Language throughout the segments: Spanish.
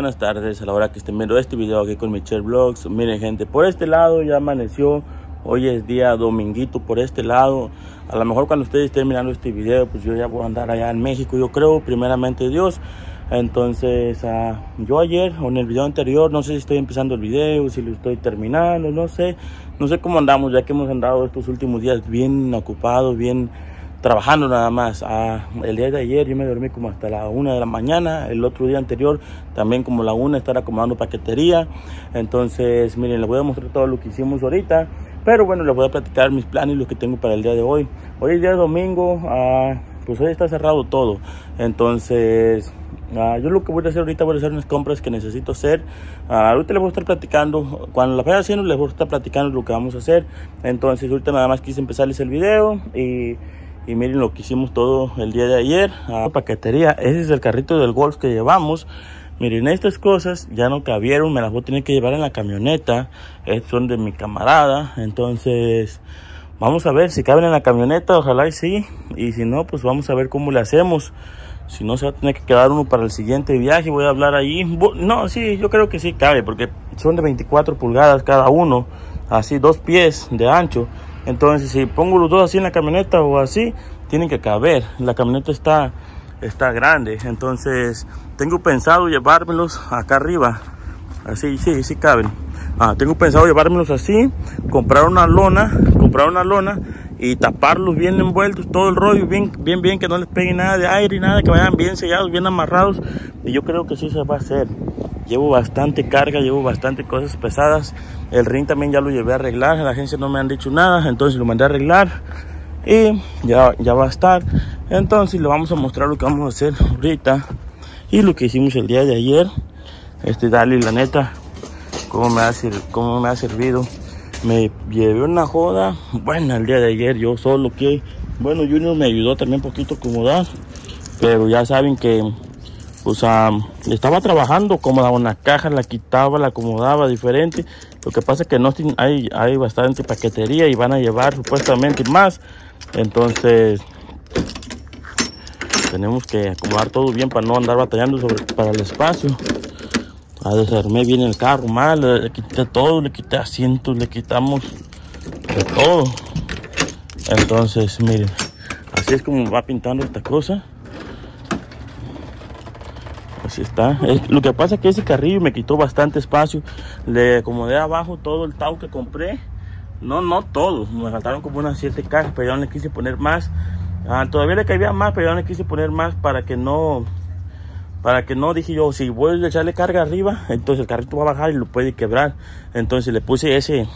buenas tardes a la hora que estén viendo este video aquí con Michelle Vlogs. Miren gente, por este lado ya amaneció. Hoy es día dominguito por este lado. A lo mejor cuando ustedes estén mirando este video, pues yo ya voy a andar allá en México, yo creo, primeramente Dios. Entonces yo ayer o en el video anterior, no sé si estoy empezando el video, si lo estoy terminando, no sé cómo andamos, ya que hemos andado estos últimos días bien ocupados, bien trabajando nada más. El día de ayer yo me dormí como hasta la 1 de la mañana. El otro día anterior también como la 1 estar acomodando paquetería. Entonces miren, les voy a mostrar todo lo que hicimos ahorita, pero bueno, les voy a platicar mis planes y lo que tengo para el día de hoy. Hoy es día domingo, pues hoy está cerrado todo. Entonces yo lo que voy a hacer ahorita, voy a hacer unas compras que necesito hacer. Ahorita les voy a estar platicando, cuando las vaya haciendo les voy a estar platicando lo que vamos a hacer. Entonces ahorita nada más quise empezarles el video y miren lo que hicimos todo el día de ayer. Paquetería, ese es el carrito del Golf que llevamos. Miren, estas cosas ya no cabieron, me las voy a tener que llevar en la camioneta. Estos son de mi camarada, entonces vamos a ver si caben en la camioneta, ojalá y sí. Y si no, pues vamos a ver cómo le hacemos. Si no, se va a tener que quedar uno para el siguiente viaje. Voy a hablar allí. No, sí, yo creo que sí cabe, porque son de 24 pulgadas cada uno, así 2 pies de ancho. Entonces si pongo los dos así en la camioneta o así, tienen que caber. La camioneta está grande, entonces tengo pensado llevármelos acá arriba. Así, sí caben. Tengo pensado llevármelos así, comprar una lona y taparlos bien envueltos, todo el rollo, bien, que no les pegue nada de aire y nada, que vayan bien sellados, bien amarrados. Y yo creo que sí se va a hacer. Llevo bastante carga, llevo bastante cosas pesadas. El ring también ya lo llevé a arreglar, a la agencia no me han dicho nada, entonces lo mandé a arreglar y ya va a estar. Entonces le vamos a mostrar lo que vamos a hacer ahorita y lo que hicimos el día de ayer. Dale, la neta, cómo me ha servido. Me llevé una joda buena el día de ayer, yo solo que, bueno, Junior me ayudó también un poquito a acomodar, pero ya saben que pues estaba trabajando, acomodaba una caja, la quitaba, la acomodaba diferente. Lo que pasa es que no hay bastante paquetería y van a llevar supuestamente más, entonces tenemos que acomodar todo bien para no andar batallando para el espacio. Desarmé bien el carro mal, le quité todo, le quité asientos, le quitamos de todo. Entonces miren, así es como va pintando esta cosa. Así está. Lo que pasa es que ese carrillo me quitó bastante espacio. Le acomodé abajo todo el tau que compré. No todo, me faltaron como unas 7 cajas, pero ya no le quise poner más. Todavía le cabía más, pero ya no le quise poner más para que no, dije yo, si voy a echarle carga arriba, entonces el carrito va a bajar y lo puede quebrar. Entonces le puse ese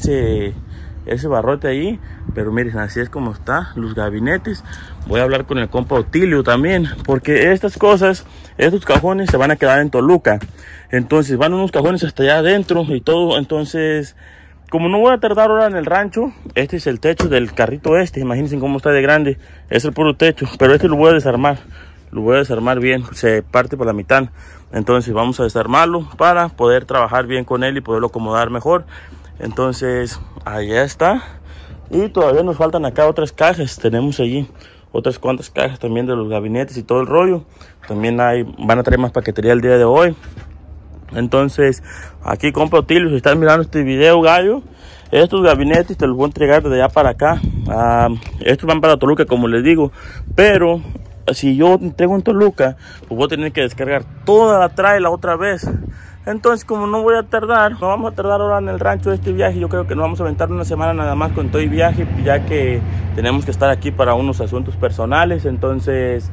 barrote ahí. Pero miren, así es como está los gabinetes. Voy a hablar con el compa Otilio también, porque estas cosas, estos cajones se van a quedar en Toluca. Entonces van unos cajones hasta allá adentro y todo. Entonces, como no voy a tardar ahora en el rancho, este es el techo del carrito imagínense cómo está de grande. Es el puro techo, pero lo voy a desarmar. Lo voy a desarmar bien, se parte por la mitad. Entonces vamos a desarmarlo para poder trabajar bien con él y poderlo acomodar mejor. Entonces allá está. Y todavía nos faltan acá otras cajas. Tenemos allí otras cuantas cajas también de los gabinetes y todo el rollo. También van a traer más paquetería el día de hoy. Entonces aquí compro Otilio, si están mirando este video, gallo, estos gabinetes te los voy a entregar de allá para acá. Estos van para Toluca, como les digo, pero si yo entrego en Toluca, pues voy a tener que descargar toda la traila otra vez. Entonces, como no voy a tardar, no vamos a tardar ahora en el rancho de este viaje. Yo creo que nos vamos a aventar una semana nada más con todo el viaje, ya que tenemos que estar aquí para unos asuntos personales. Entonces,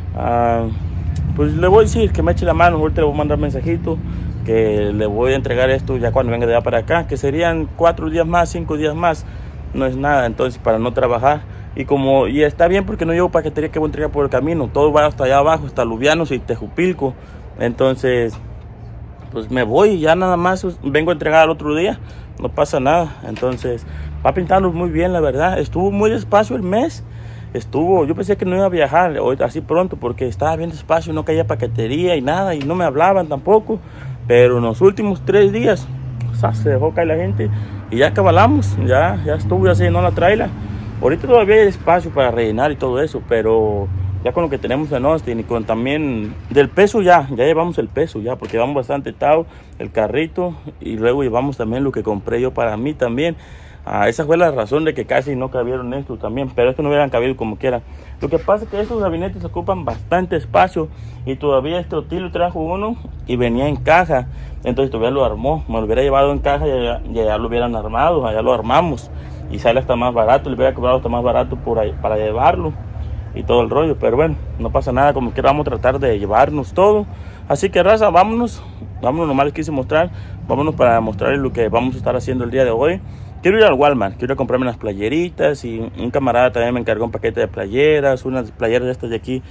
pues le voy a decir que me eche la mano. Ahorita le voy a mandar un mensajito que le voy a entregar esto ya cuando venga de allá para acá, que serían 4 días más, 5 días más. No es nada, entonces, para no trabajar. Y está bien porque no llevo paquetería que voy a entregar por el camino. Todo va hasta allá abajo, hasta Lubianos y Tejupilco. Entonces, pues me voy y ya nada más vengo a entregar al otro día. No pasa nada. Entonces, va pintando muy bien, la verdad. Estuvo muy despacio el mes. Yo pensé que no iba a viajar hoy así pronto porque estaba bien despacio, no caía paquetería y nada. Y no me hablaban tampoco. Pero en los últimos 3 días, se dejó caer la gente. Y ya cabalamos, ya estuvo, ya se llenó la traila. Ahorita todavía hay espacio para rellenar y todo eso, pero ya con lo que tenemos en Austin y con también del peso ya llevamos el peso ya, porque llevamos bastante tao, el carrito, y luego llevamos también lo que compré yo para mí también. Esa fue la razón de que casi no cabieron estos también, pero estos no hubieran cabido como quiera. Lo que pasa es que estos gabinetes ocupan bastante espacio y todavía este Otilio trajo uno y venía en caja, entonces todavía lo armó. Me lo hubiera llevado en caja y ya lo hubieran armado, allá lo armamos y sale hasta más barato, le hubiera cobrado hasta más barato por ahí, para llevarlo y todo el rollo, pero bueno, no pasa nada, como quiera vamos a tratar de llevarnos todo. Así que raza, vámonos, nomás les quise mostrar, vámonos para mostrarles lo que vamos a estar haciendo el día de hoy. Quiero ir al Walmart, quiero ir a comprarme unas playeritas y un camarada también me encargó un paquete de playeras, unas playeras de estas de aquí,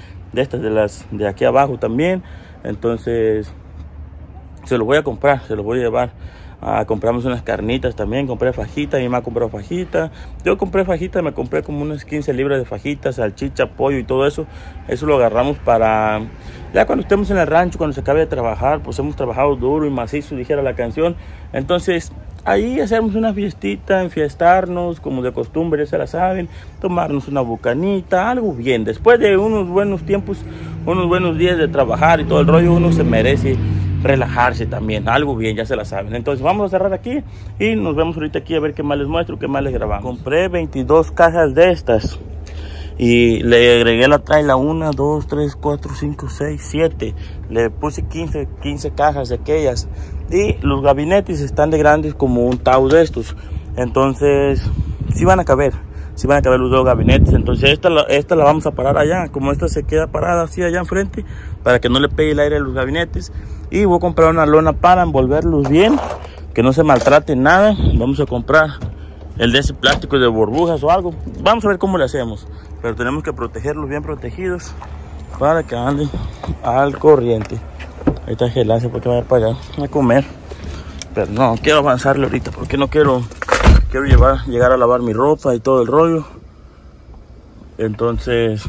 de aquí abajo también. Entonces se los voy a comprar, se los voy a llevar. Compramos unas carnitas también, compré fajita, mi mamá compró fajita, yo compré fajita, me compré como unas 15 libras de fajitas, salchicha, pollo y todo eso. Eso lo agarramos para, ya cuando estemos en el rancho, cuando se acabe de trabajar, pues hemos trabajado duro y macizo, dijera la canción. Entonces ahí hacemos una fiestita, enfiestarnos, como de costumbre, ya se la saben, tomarnos una bucanita, algo bien. Después de unos buenos tiempos, unos buenos días de trabajar y todo el rollo, uno se merece relajarse también, algo bien, ya se la saben. Entonces vamos a cerrar aquí y nos vemos ahorita aquí a ver qué más les muestro, qué más les grabamos. Compré 22 cajas de estas y le agregué la traila 1, 2, 3, 4, 5, 6, 7. Le puse 15 cajas de aquellas y los gabinetes están de grandes como un tau de estos. Entonces sí van a caber los dos gabinetes. Entonces esta la vamos a parar allá, como esta se queda parada así allá enfrente, para que no le pegue el aire a los gabinetes. Y voy a comprar una lona para envolverlos bien, que no se maltrate nada. Vamos a comprar el de ese plástico de burbujas o algo, vamos a ver cómo le hacemos, pero tenemos que protegerlos bien protegidos para que anden al corriente. Ahí está el lance porque va a ir para allá a comer, pero no quiero avanzarle ahorita porque no quiero llegar a lavar mi ropa y todo el rollo. Entonces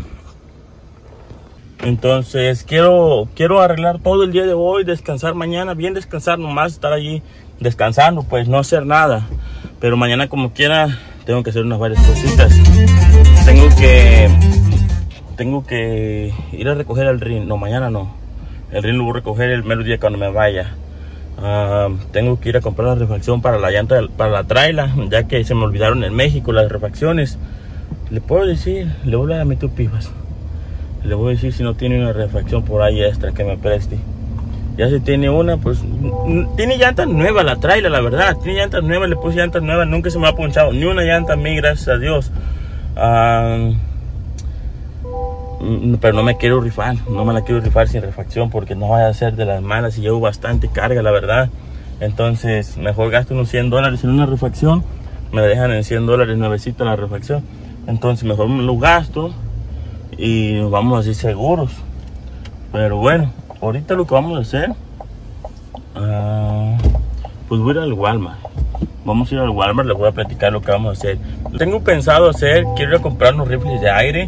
quiero arreglar todo el día de hoy, descansar mañana, bien descansar, nomás estar allí descansando, pues no hacer nada. Pero mañana como quiera tengo que hacer unas varias cositas. Tengo que ir a recoger el rin, no, mañana no. El rin lo voy a recoger el mero día cuando me vaya. Tengo que ir a comprar la refacción para la llanta, para la traila, ya que se me olvidaron en México las refacciones. Le puedo decir, le voy a meter pipas. Le voy a decir si no tiene una refacción por ahí extra que me preste. Ya si tiene una, pues tiene llantas nuevas la traila, la verdad. Tiene llantas nuevas, le puse llantas nuevas, nunca se me ha ponchado ni una llanta a mí, gracias a Dios. Pero no me quiero rifar, no me la quiero rifar sin refacción porque no vaya a ser de las malas y llevo bastante carga, la verdad. Entonces mejor gasto unos $100 en una refacción, me dejan en $100 nuevecita la refacción. Entonces mejor me lo gasto y nos vamos así seguros. Pero bueno, ahorita lo que vamos a hacer, pues voy a ir al Walmart. Vamos a ir al Walmart, les voy a platicar lo que vamos a hacer. Tengo pensado quiero ir a comprar unos rifles de aire.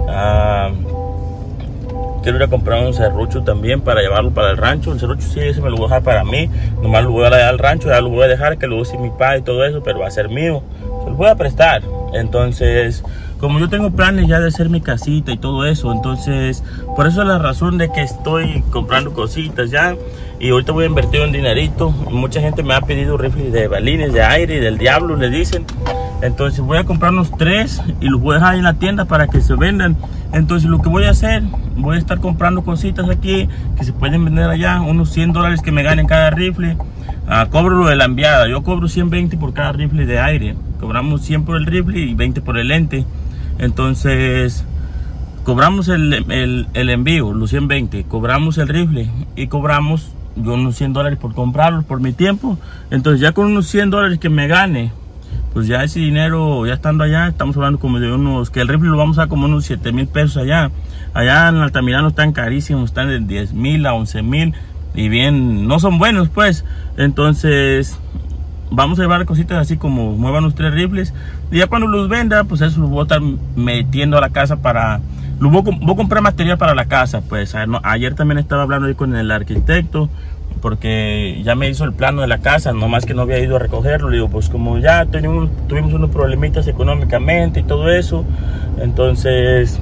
Quiero ir a comprar un serrucho también para llevarlo para el rancho. El serrucho sí, ese me lo voy a dejar para mí. Nomás lo voy a dar al rancho, ya lo voy a dejar que lo use mi padre y todo eso, pero va a ser mío. Se lo voy a prestar. Entonces, como yo tengo planes ya de hacer mi casita y todo eso, entonces por eso es la razón de que estoy comprando cositas ya. Y ahorita voy a invertir un dinerito. Mucha gente me ha pedido rifles de balines de aire y del diablo, le dicen. Entonces voy a comprar unos 3 y los voy a dejar en la tienda para que se vendan. Entonces lo que voy a hacer, voy a estar comprando cositas aquí que se pueden vender allá, unos $100 que me ganen cada rifle. Cobro lo de la enviada, yo cobro 120 por cada rifle de aire. Cobramos 100 por el rifle y 20 por el lente. Entonces cobramos el envío, los 120, cobramos el rifle y cobramos yo unos $100 por comprarlos por mi tiempo. Entonces ya con unos $100 que me gane, pues ya ese dinero, ya estando allá, estamos hablando como de unos, que el rifle lo vamos a dar como unos 7,000 pesos allá. Allá en Altamirano están carísimos, están de 10,000 a 11,000 y bien, no son buenos pues. Entonces vamos a llevar cositas así como muevan los 3 rifles y ya cuando los venda, pues eso los voy a estar metiendo a la casa para... Voy a comprar material para la casa, pues. Ayer también estaba hablando ahí con el arquitecto, porque ya me hizo el plano de la casa, nomás que no había ido a recogerlo. Le digo, pues como ya tuvimos unos problemitas económicamente y todo eso, entonces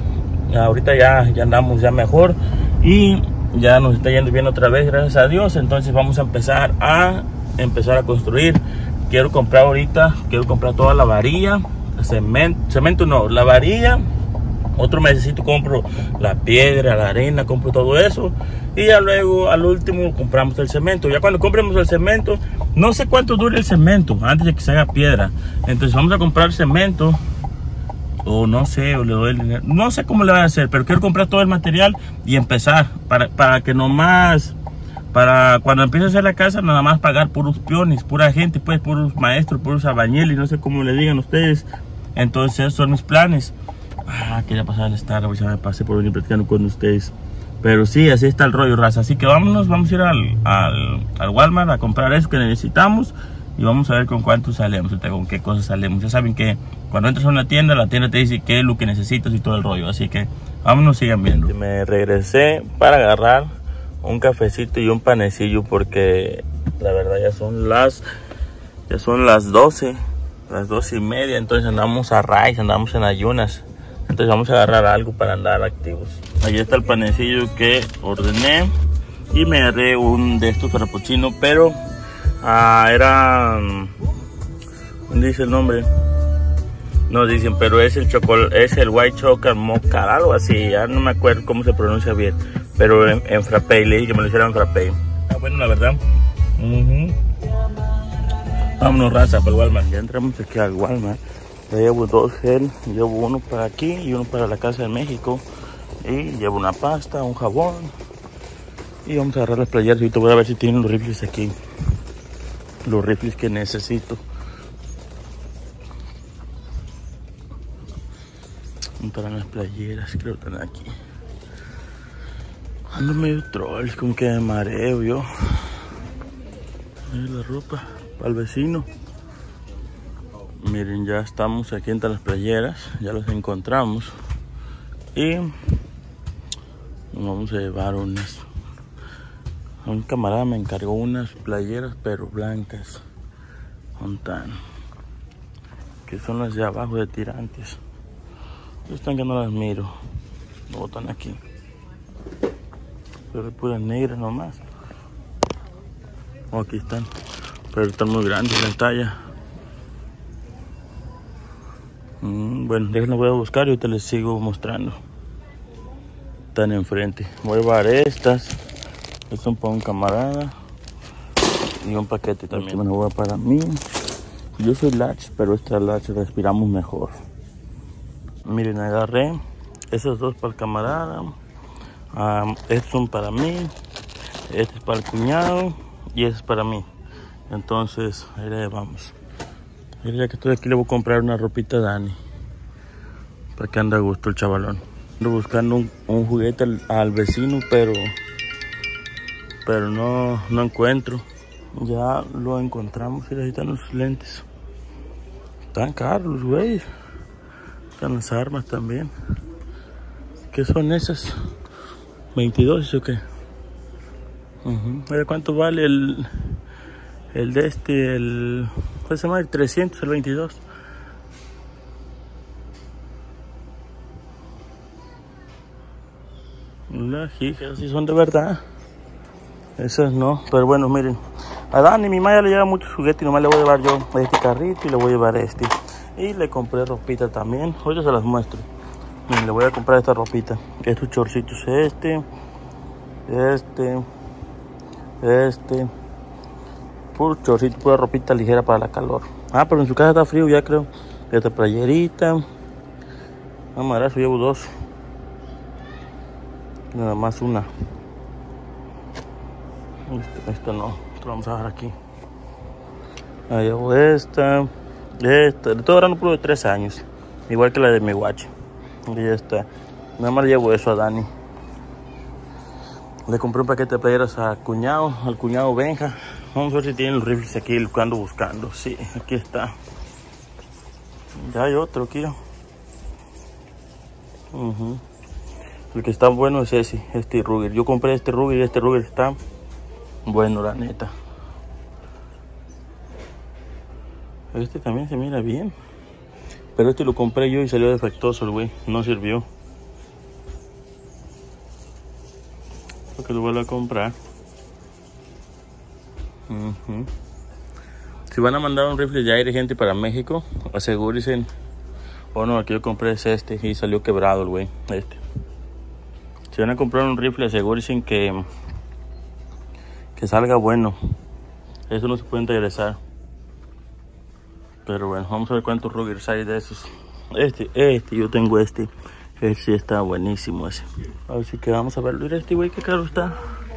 ahorita ya andamos ya mejor y ya nos está yendo bien otra vez, gracias a Dios. Entonces vamos a empezar a construir. Quiero comprar toda la varilla, cemento no, la varilla. Otro mesecito compro la piedra, la arena, compro todo eso. Y ya luego al último compramos el cemento. Ya cuando compremos el cemento, no sé cuánto dure el cemento antes de que se haga piedra. Entonces vamos a comprar cemento. O no sé, o le doy el dinero. No sé cómo le voy a hacer, pero quiero comprar todo el material y empezar. Para que nomás, para cuando empiece a hacer la casa, nada más pagar puros peones, pura gente, pues puros maestros, puros albañiles, no sé cómo le digan ustedes. Entonces esos son mis planes. Quería pasar al Starbucks, ya me pasé por venir platicando con ustedes. Pero sí, así está el rollo, raza. Así que vamos a ir al Walmart a comprar eso que necesitamos. Y vamos a ver con cuánto salemos, con qué cosas salemos. Ya saben que cuando entras a una tienda, la tienda te dice qué es lo que necesitas y todo el rollo. Así que vámonos, sigan viendo. Me regresé para agarrar un cafecito y un panecillo porque la verdad ya son las 12, las 12:30. Entonces andamos a raíz, andamos en ayunas. Entonces vamos a agarrar algo para andar activos. Ahí está el panecillo que ordené. Y me agarré un de estos frappuccino, pero era... ¿dónde dice el nombre? No dicen, pero es el chocolate, es el white chocolate mocha, algo así. Ya no me acuerdo cómo se pronuncia bien. Pero en frappé, le dije que me lo hicieran en frappé. Bueno, la verdad. Vámonos, raza, para el Walmart. Ya entramos aquí al Walmart. Ya llevo 2 gel, llevo uno para aquí y uno para la casa de México. Y llevo una pasta, un jabón. Y vamos a agarrar las playeras. Ahorita voy a ver si tienen los rifles aquí. Los rifles que necesito. Para las playeras, creo que están aquí. Ando medio troll, como que me mareo yo. Mira la ropa para el vecino. Miren, ya estamos aquí entre las playeras, ya las encontramos. Y nos vamos a llevar unas. Un camarada me encargó unas playeras pero blancas. Montan. Que son las de abajo de tirantes. Están que no las miro. No botan aquí. Pero puras negras nomás. Aquí están. Pero están muy grandes la talla. Bueno, déjenlo, voy a buscar y ahorita les sigo mostrando. Están enfrente. Voy a llevar estas. Estas son para un camarada. Y un paquete también. Me lo voy a para mí. Yo soy large, pero esta large respiramos mejor. Miren, agarré esos dos para el camarada. Estos son para mí. Este es para el cuñado. Y este es para mí. Entonces, ahí le vamos. Ya que estoy aquí, le voy a comprar una ropita a Dani. Para que ande a gusto el chavalón. Ando buscando un juguete al vecino, pero no encuentro. Ya lo encontramos. Y ahí están los lentes. Están caros los güeyes. Están las armas también. ¿Qué son esas? 22 o qué. Mira cuánto vale el de este, ¿cuál se llama? El 300, el 22. Las hijas, si son de verdad. Esas no, pero bueno, miren. A Dani, mi mamá ya le lleva muchos juguetes y nomás le voy a llevar yo este carrito y le voy a llevar este. Y le compré ropita también. Hoy se las muestro. Miren, le voy a comprar esta ropita. Estos chorcitos, puro chorcito, pura ropita ligera para la calor. Pero en su casa está frío ya, creo. Esta playerita. Amarazo, llevo 2. Nada más una. Esta no. Esto vamos a dejar aquí. Ahí llevo esta. Esta. De todo grano puro de 3 años. Igual que la de mi guache. Y ya está. Nada más le llevo eso a Dani. Le compré un paquete de playeras al cuñado Benja. Vamos a ver si tienen los rifles aquí, lo que ando buscando. Sí, aquí está. Ya hay otro aquí. El que está bueno es ese, este Ruger. Yo compré este Ruger y este Ruger está bueno, la neta. Este también se mira bien. Pero este lo compré yo y salió defectuoso el güey. No sirvió. que lo vuelvo a comprar. Si van a mandar un rifle de aire, gente, para México, asegúrense. Bueno, el que yo compré es este y salió quebrado el güey, este. Si van a comprar un rifle, asegúrense que salga bueno. Eso no se puede regresar. Pero bueno, vamos a ver cuántos Ruger hay de esos. Yo tengo este. Este está buenísimo ese. Así que vamos a verlo. Mira este güey, qué caro está.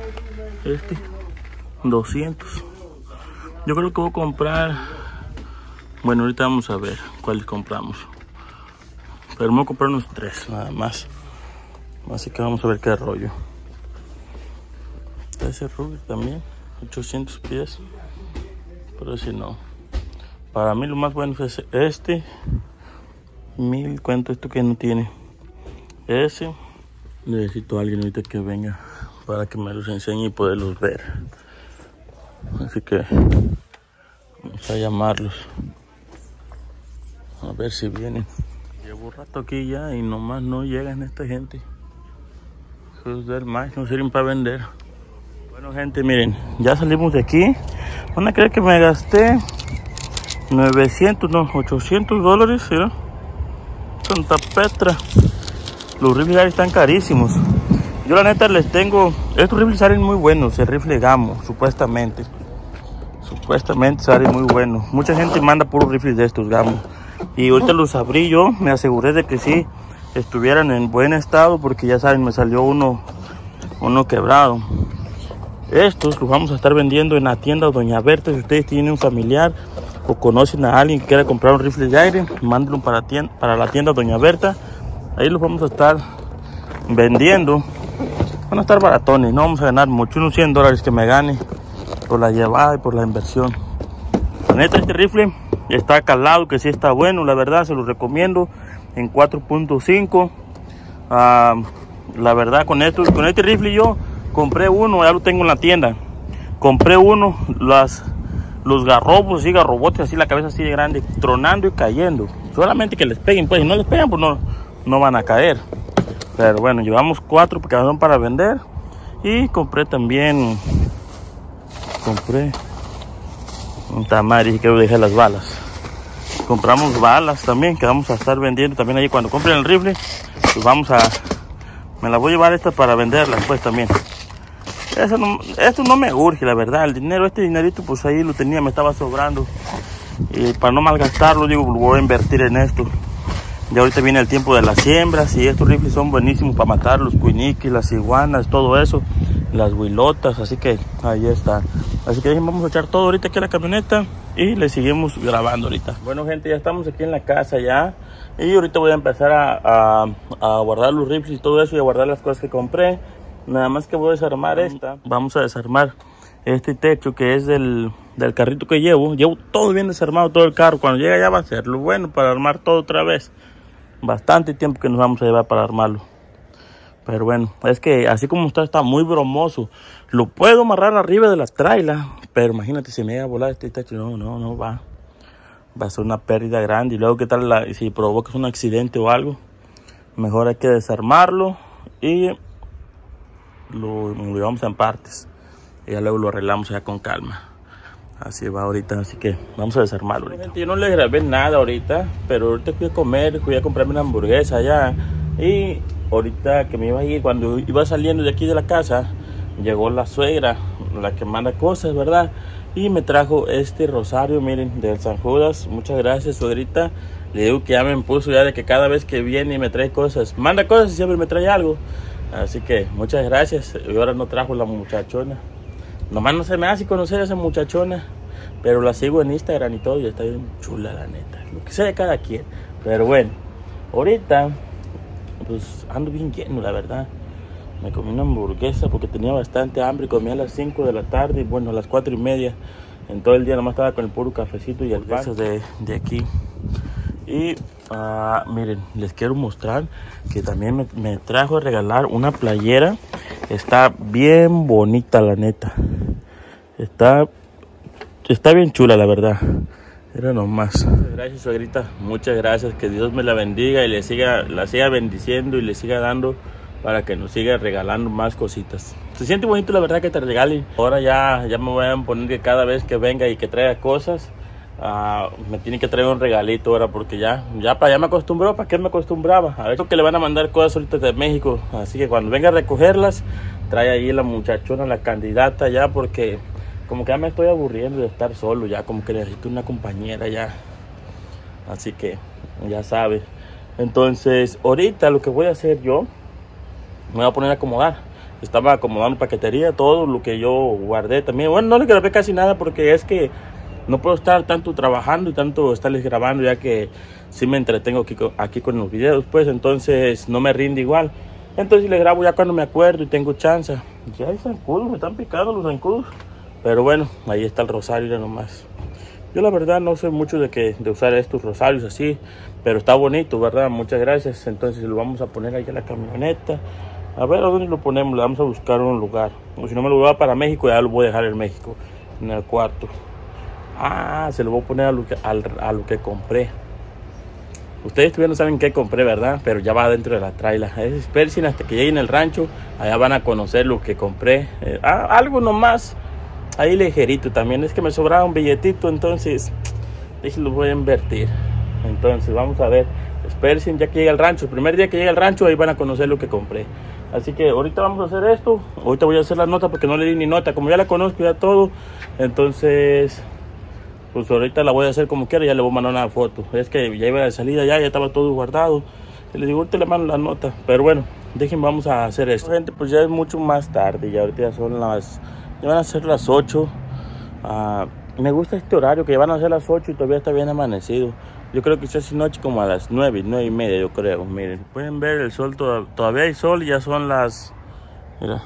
200. Yo creo que voy a comprar. Bueno, ahorita vamos a ver cuáles compramos. Pero vamos a comprar unos 3 nada más. Así que vamos a ver qué rollo. Está ese Ruger también. 800 pies. Pero si no. Para mí lo más bueno es este. 1000, ¿cuánto esto que no tiene? Ese. Necesito a alguien ahorita que venga para que me los enseñe y poderlos ver. Así que vamos a llamarlos. A ver si vienen. Llevo un rato aquí ya y nomás no llegan esta gente. Esos del más no sirven para vender. Bueno, gente, miren, ya salimos de aquí. Van a creer que me gasté 900, no, 800 dólares, ¿sí? Santa Petra. Los rifles están carísimos. Yo la neta les tengo... Estos rifles salen muy buenos, el rifle Gamo, supuestamente. Supuestamente salen muy buenos. Mucha gente manda puros rifles de estos Gamo. Y ahorita los abrí yo, me aseguré de que sí estuvieran en buen estado, porque ya saben, me salió uno quebrado. Estos los vamos a estar vendiendo en la tienda Doña Berta. Si ustedes tienen un familiar o conocen a alguien que quiera comprar un rifle de aire, mándenlo para la tienda Doña Berta. Ahí los vamos a estar vendiendo. Van a estar baratones, no vamos a ganar mucho, unos 100 dólares que me gane por la llevada y por la inversión. La neta, este rifle está calado, que sí está bueno, la verdad, se lo recomiendo en 4.5. La verdad, con este rifle yo compré uno, ya lo tengo en la tienda. Compré uno, los garrobos, así, garrobotes, así, la cabeza así de grande, tronando y cayendo. Solamente que les peguen, pues, si no les pegan, pues no van a caer. Pero bueno, llevamos 4 porque son para vender. Y compré también, un tamari que dejé las balas. Compramos balas también que vamos a estar vendiendo también ahí cuando compren el rifle. Pues me la voy a llevar esta para venderlas pues también. Esto no me urge, la verdad. El dinero, este dinerito, pues ahí lo tenía, me estaba sobrando. Y para no malgastarlo, digo, lo voy a invertir en esto. Ya ahorita viene el tiempo de las siembras y estos rifles son buenísimos para matar los cuiniquis, las iguanas, todo eso, las huilotas, así que ahí está. Así que vamos a echar todo ahorita aquí a la camioneta y le seguimos grabando ahorita. Bueno, gente, ya estamos aquí en la casa ya y ahorita voy a empezar a guardar los rifles y todo eso y a guardar las cosas que compré. Nada más que voy a desarmar esta. Vamos a desarmar este techo que es del carrito que llevo. Llevo todo bien desarmado, todo el carro. Cuando llega ya va a ser lo bueno para armar todo otra vez. Bastante tiempo que nos vamos a llevar para armarlo. Pero bueno, es que así como está muy bromoso. Lo puedo amarrar arriba de la traila, pero imagínate si me llega a volar este techo. No va. Va a ser una pérdida grande. Y luego qué tal si provocas un accidente o algo. Mejor hay que desarmarlo y lo llevamos en partes. Y ya luego lo arreglamos ya con calma. Así va ahorita, así que vamos a desarmarlo ahorita. Gente, yo no le grabé nada ahorita, pero ahorita fui a comer, fui a comprarme una hamburguesa allá. Y ahorita que me iba a ir, cuando iba saliendo de aquí de la casa, llegó la suegra, la que manda cosas, ¿verdad? Y me trajo este rosario, miren, del San Judas. Muchas gracias, suegrita. Le digo que ya me puso ya de que cada vez que viene y me trae cosas, manda cosas y siempre me trae algo. Así que muchas gracias. Y ahora no trajo la muchachona. Nomás no se me hace conocer a esa muchachona, pero la sigo en Instagram y todo y está bien chula, la neta. Lo que sea de cada quien. Pero bueno, ahorita pues ando bien lleno, la verdad. Me comí una hamburguesa porque tenía bastante hambre. Comí a las 5 de la tarde y bueno, a las 4:30. En todo el día nomás estaba con el puro cafecito y el pan de aquí. Y miren, les quiero mostrar que también me trajo a regalar una playera. Está bien bonita, la neta. Está bien chula, la verdad. Era nomás. Muchas gracias, suegrita. Muchas gracias. Que Dios me la bendiga y la siga bendiciendo y le siga dando para que nos siga regalando más cositas. Se siente bonito la verdad que te regalen. Ahora ya me voy a poner que cada vez que venga y que traiga cosas, me tiene que traer un regalito ahora, porque ya me acostumbró. ¿Para qué me acostumbraba? A ver, que le van a mandar cosas ahorita de México, así que cuando venga a recogerlas, trae ahí la muchachona, la candidata ya, porque como que ya me estoy aburriendo de estar solo, ya como que necesito una compañera ya, así que ya sabes. Entonces ahorita lo que voy a hacer yo, me voy a poner a acomodar. Estaba acomodando paquetería, todo lo que yo guardé también. Bueno, no le grabé casi nada porque es que no puedo estar tanto trabajando y tanto estarles grabando, ya que sí me entretengo aquí con los videos, pues entonces no me rinde igual. Entonces les grabo ya cuando me acuerdo y tengo chance. Ya hay zancudos, me están picando los zancudos. Pero bueno, ahí está el rosario ya nomás. Yo la verdad no soy mucho de usar estos rosarios así, pero está bonito, ¿verdad? Muchas gracias. Entonces lo vamos a poner ahí en la camioneta. A ver a dónde lo ponemos, le vamos a buscar un lugar. O si no me lo voy para México, ya lo voy a dejar en México, en el cuarto. Se lo voy a poner a lo que compré. Ustedes todavía no saben qué compré, ¿verdad? Pero ya va dentro de la traila. Esperen hasta que lleguen al rancho. Allá van a conocer lo que compré. Algo nomás. Ahí ligerito también. Es que me sobraba un billetito. Entonces, lo voy a invertir. Entonces, vamos a ver. Esperen ya que llegue al rancho. El primer día que llegue al rancho, ahí van a conocer lo que compré. Así que ahorita vamos a hacer esto. Ahorita voy a hacer la nota porque no le di ni nota. Como ya la conozco ya todo. Entonces, pues ahorita la voy a hacer como quiera, ya le voy a mandar una foto. Es que ya iba de salida, ya estaba todo guardado. Y le digo, ahorita le mando la nota. Pero bueno, vamos a hacer esto. Gente, pues ya es mucho más tarde. Ya ahorita ya van a ser las 8. Me gusta este horario, que ya van a ser las 8 y todavía está bien amanecido. Yo creo que se hace noche como a las 9 y media, yo creo. Miren, pueden ver el sol, todavía hay sol y ya son las... Mira,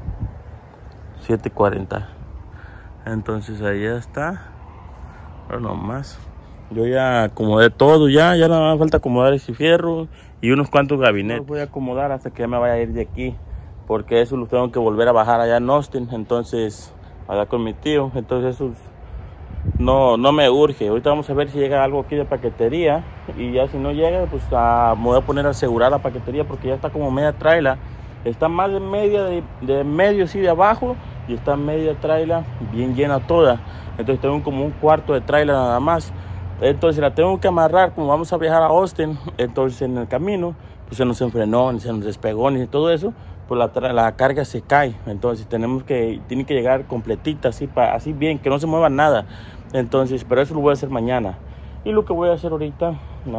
7:40. Entonces ahí ya está. Pero no más. Yo ya acomodé todo, ya nada más falta acomodar ese fierro y unos cuantos gabinetes. Los voy a acomodar hasta que me vaya a ir de aquí, porque eso lo tengo que volver a bajar allá en Austin, entonces allá con mi tío. Entonces eso no me urge. Ahorita vamos a ver si llega algo aquí de paquetería, y ya si no llega, pues me voy a poner a asegurar la paquetería, porque ya está como media traila. Está más de media de medio, sí, de abajo, y está media traila bien llena toda. Entonces tengo como un cuarto de trailer nada más. Entonces la tengo que amarrar, como vamos a viajar a Austin. Entonces en el camino pues se nos enfrenó, ni se nos despegó, ni todo eso. Pues la carga se cae. Entonces tiene que llegar completita, así bien, que no se mueva nada. Entonces, pero eso lo voy a hacer mañana. Y lo que voy a hacer ahorita,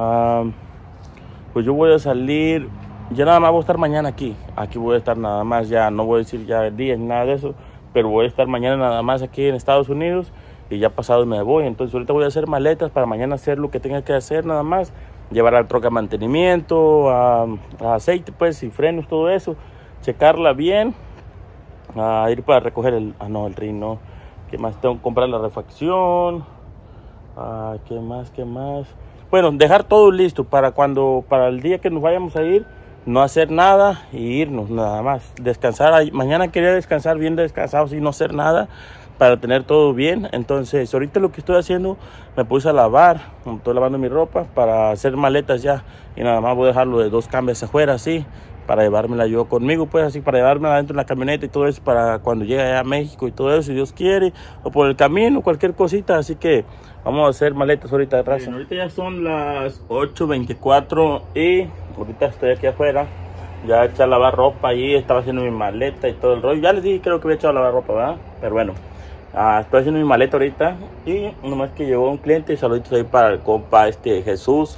pues yo voy a salir. Ya nada más voy a estar mañana aquí. Aquí voy a estar nada más, ya no voy a decir ya el día ni nada de eso. Pero voy a estar mañana nada más aquí en Estados Unidos. Y ya pasado me voy. Entonces ahorita voy a hacer maletas para mañana hacer lo que tenga que hacer nada más. Llevar al troca a mantenimiento, a aceite pues y frenos, todo eso. Checarla bien. Ir para recoger el rin no. ¿Qué más? Tengo que comprar la refacción. ¿Qué más? Bueno, dejar todo listo para el día que nos vayamos a ir. No hacer nada y irnos nada más. Descansar. Mañana quería descansar bien descansado sin no hacer nada, para tener todo bien. Entonces ahorita lo que estoy haciendo, me puse a lavar. Estoy lavando mi ropa para hacer maletas ya. Y nada más voy a dejarlo de 2 cambios afuera así, para llevármela yo conmigo, pues así, para llevármela dentro de la camioneta y todo eso, para cuando llegue allá a México y todo eso, si Dios quiere, o por el camino, cualquier cosita. Así que vamos a hacer maletas ahorita atrás. Bien, ahorita ya son las 8:24 y ahorita estoy aquí afuera. Ya he echado a lavar ropa allí, estaba haciendo mi maleta y todo el rollo. Ya les dije, creo que había echado a lavar ropa, ¿verdad? Pero bueno, estoy haciendo mi maleta ahorita. Y nomás que llegó un cliente. Saluditos ahí para el compa Jesús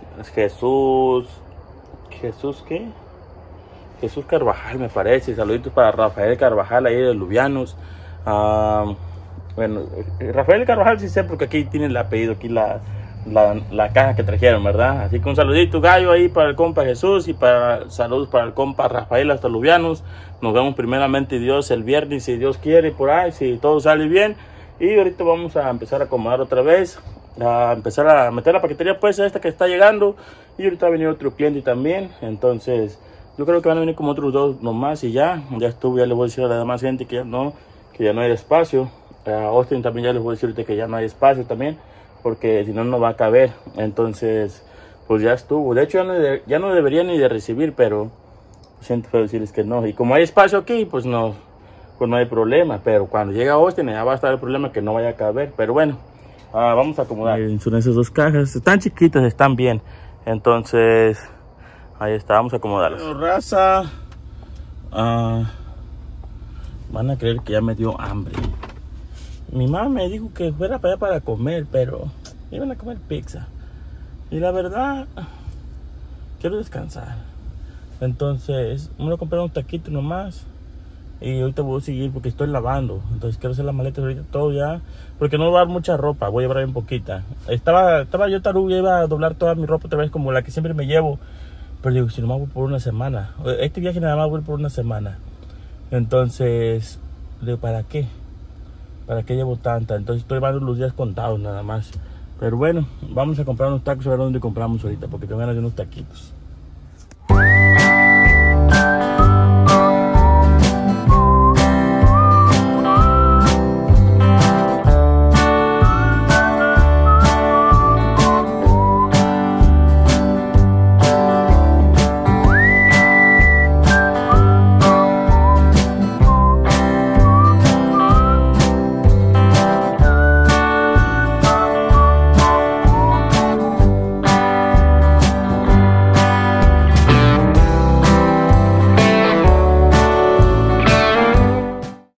¿qué? Jesús Carvajal, me parece. Saluditos para Rafael Carvajal ahí de Lubianos. Bueno, Rafael Carvajal sí sé, porque aquí tiene el apellido, aquí la caja que trajeron, ¿verdad? Así que un saludito gallo ahí para el compa Jesús, y saludos para el compa Rafael hasta Lubianos. Nos vemos primeramente Dios el viernes, si Dios quiere, por ahí, si todo sale bien. Y ahorita vamos a empezar a acomodar otra vez, a empezar a meter la paquetería pues esta que está llegando. Y ahorita va a venir otro cliente también. Entonces yo creo que van a venir como otros 2 nomás, y ya estuvo. Ya les voy a decir a la demás gente que ya no hay espacio. A Austin también ya les voy a decir ahorita que ya no hay espacio también, porque si no, no va a caber. Entonces pues ya estuvo. De hecho ya no debería ni de recibir, pero siento feo decirles que no. Y como hay espacio aquí, pues no hay problema. Pero cuando llega Austin, ya va a estar el problema que no vaya a caber. Pero bueno, vamos a acomodar. Son esas dos cajas. Están chiquitas, están bien. Entonces, ahí está, vamos a acomodarlas. Bueno, raza, van a creer que ya me dio hambre. Mi mamá me dijo que fuera para allá para comer, pero iban a comer pizza. Y la verdad, quiero descansar. Entonces, me voy a comprar un taquito nomás. Y ahorita voy a seguir porque estoy lavando. Entonces quiero hacer las maletas ahorita todo ya. Porque no voy a llevar mucha ropa, voy a llevar bien poquita. Estaba yo tarugo, iba a doblar toda mi ropa otra vez como la que siempre me llevo. Pero digo, si nomás voy por una semana. Este viaje nada más voy por una semana. Entonces, digo, ¿para qué? ¿Para qué llevo tanta? Entonces estoy llevando los días contados nada más. Pero bueno, vamos a comprar unos tacos a ver dónde compramos ahorita. Porque tengo ganas de unos taquitos.